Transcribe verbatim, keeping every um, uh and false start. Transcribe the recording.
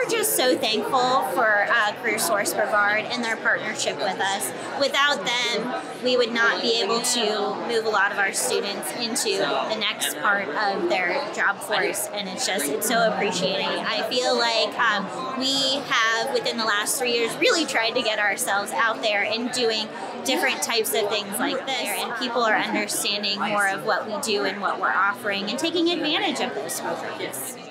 we're just so thankful for uh, CareerSource Brevard and their partnership with us. Without them, we would not be able to move a lot of our students into the next part of their job force, and it's just, it's so appreciating. I feel like um, we have, within the last three years, really tried to get ourselves out there and doing different types of things like this, and people are understanding more of what we do and what we're offering and taking advantage of those programs.